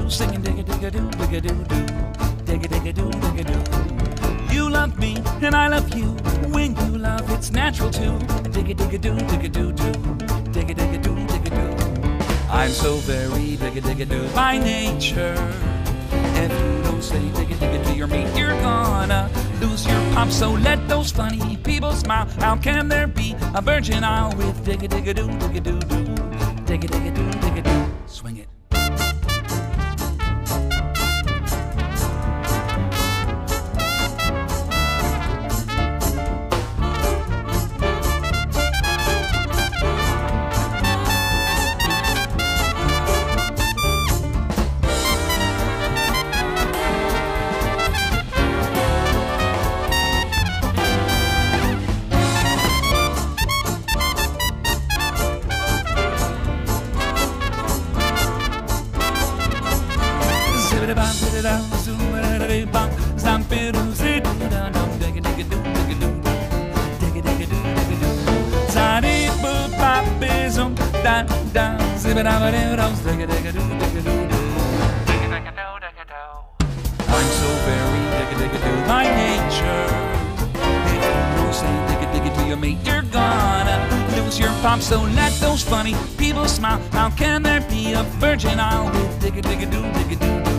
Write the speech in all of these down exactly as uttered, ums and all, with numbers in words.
do, singing digga digga do, digga do do, digga digga do, digga do. You love me and I love you. When you love, it's natural too. Digga digga do, digga do do, digga digga do, digga do. I'm so very digga digga do by nature. If you don't say digga digga to your mate, you're gonna lose your pop. So let those funny people smile. How can there be a virgin isle with digga digga do, digga do do, digga digga do, digga do? Swing it. I'm so very digga-digga-do by nature. If you don't say digga-digga to your mate, you're gonna lose your pop. So let those funny people smile. How can there be a virgin isle with digga-digga-do, digga-do-do?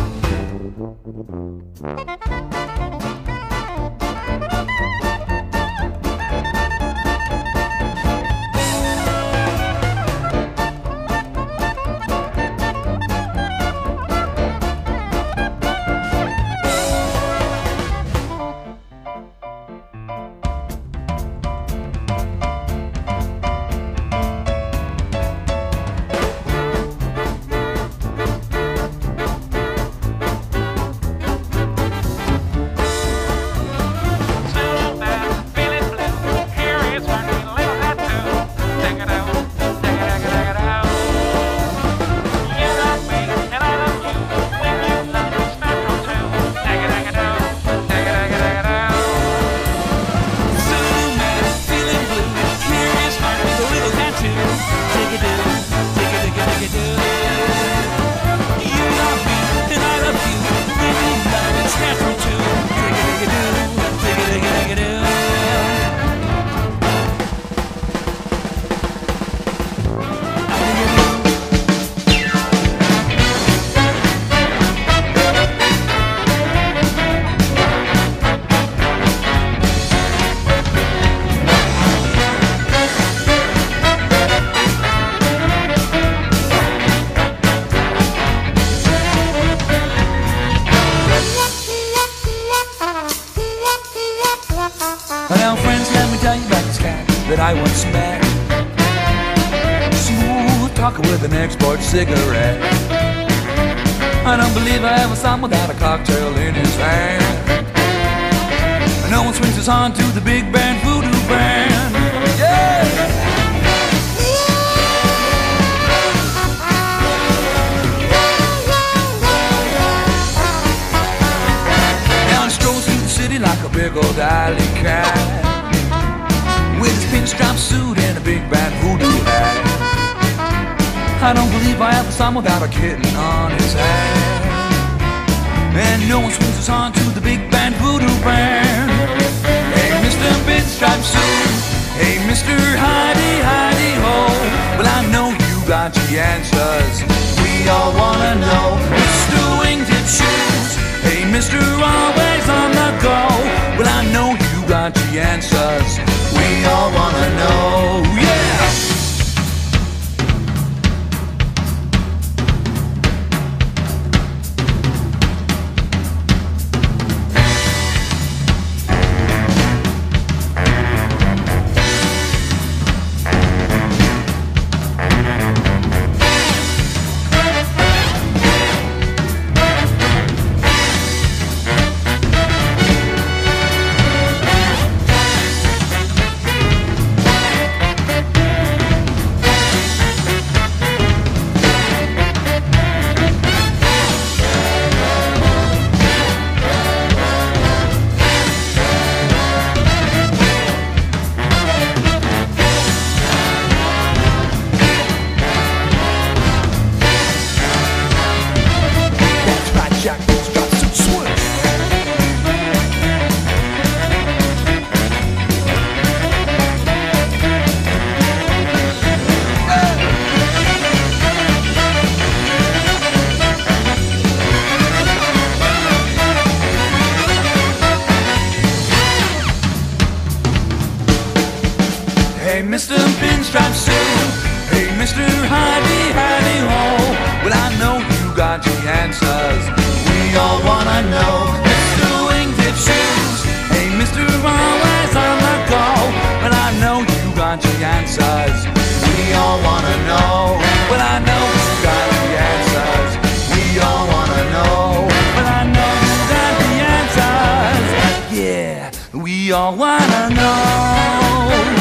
That I once met, smooth talker with an export cigarette. I don't believe I ever saw him without a cocktail in his hand. No one swings his on to the big band voodoo band. Yeah! Now he strolls through the city like a big old alley cat, with his pinstripe suit and a big bad voodoo hat. I don't believe I ever saw him without a kitten on his hand. And no one swings his on to the big band voodoo band. Hey, Mister Pinstripe Suit, hey, Mister Hidey Hidey Ho. Well, I know you got the answers we all wanna know. Mister Wingtip Shoes, hey, Mister Always on the go. Well, I know you got the answers we all wanna know, yeah! Jack pinstripe suit swing. Hey, Mister Pinstripe Suit. Hey, Mister Hidey, Hidey Ho. Well, I know you got the answers. We all wanna know. Mister Wingtip Shoes. Hey, Mister Always on the go. Well, I know you got the answers. We all wanna know. Well, I know you got the answers. We all wanna know. Well, I know you got the answers. Yeah, we all wanna know.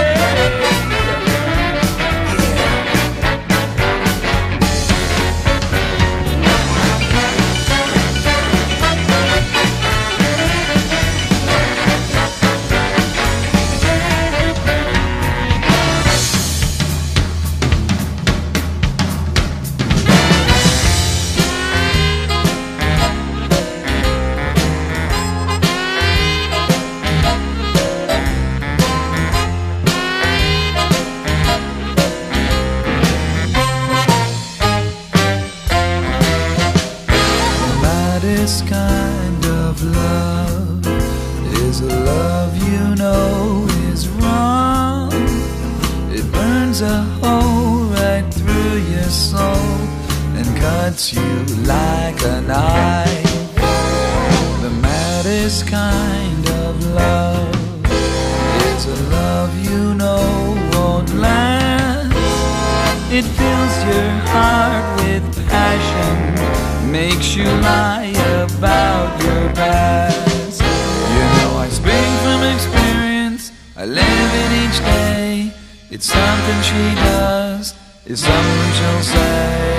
This kind of love is a love you know is wrong. It burns a hole right through your soul and cuts you like a knife. The maddest kind of love is a love you know won't last. It fills your heart with passion, makes you lie about your past. You know I speak from experience, I live it each day. It's something she does, it's something she'll say.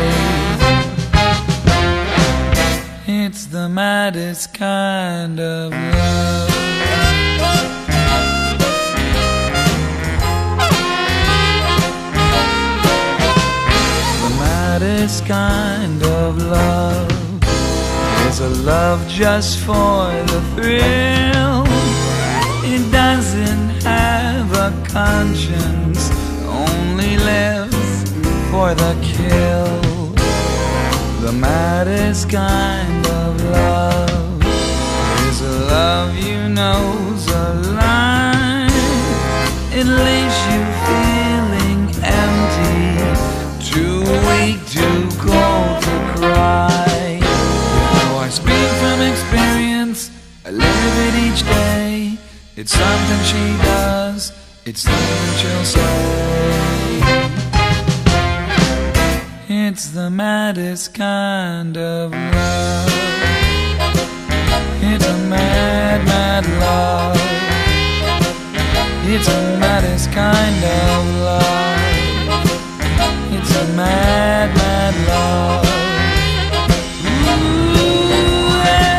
It's the maddest kind of love. This kind of love is a love just for the thrill. It doesn't have a conscience, only lives for the kill. The maddest kind of love is a love you know's a lie. It leaves you feeling empty, too weak, too cold to cry. You know I speak from experience, I live it each day. It's something she does, it's something she'll say. It's the maddest kind of love. It's a mad, mad love. It's the maddest kind of love. It's a mad, mad love. Ooh, yeah.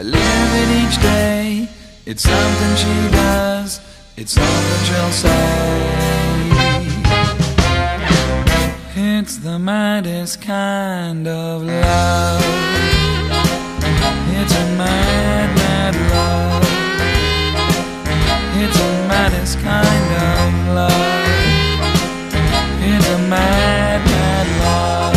live it each day. It's something she does, it's something she'll say. It's the maddest kind of love. It's a mad, mad love. It's the maddest kind of love. It's a mad, mad love.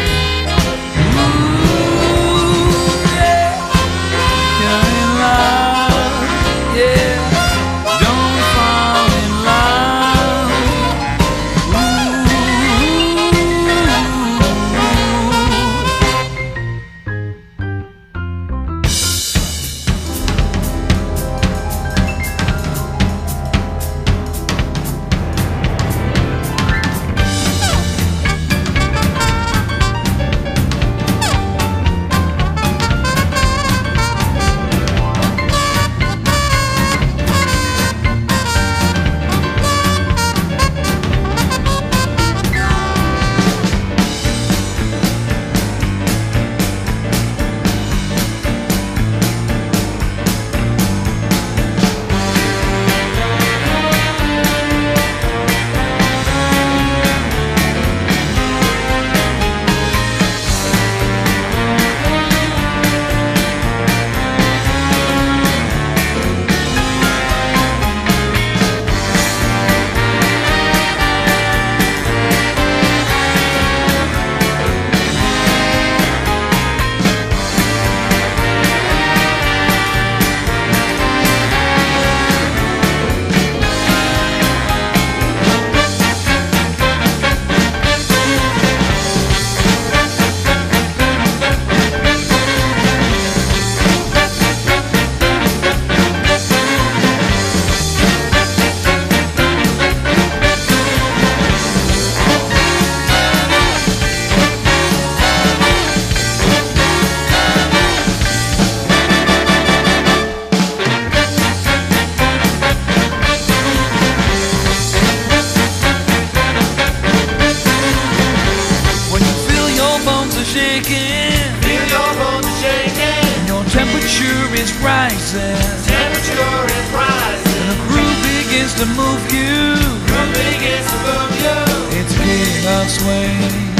Feel your bones shaking. And your temperature is rising. Temperature is rising. And the groove begins to move you. Groove begins to move you. It's giving us swing.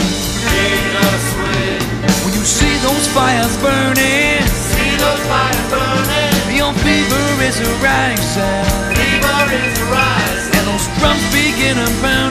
Giving us swing. When you see those fires burning, See those fires burning. your fever is rising. Fever is rising. And those drums begin to pound.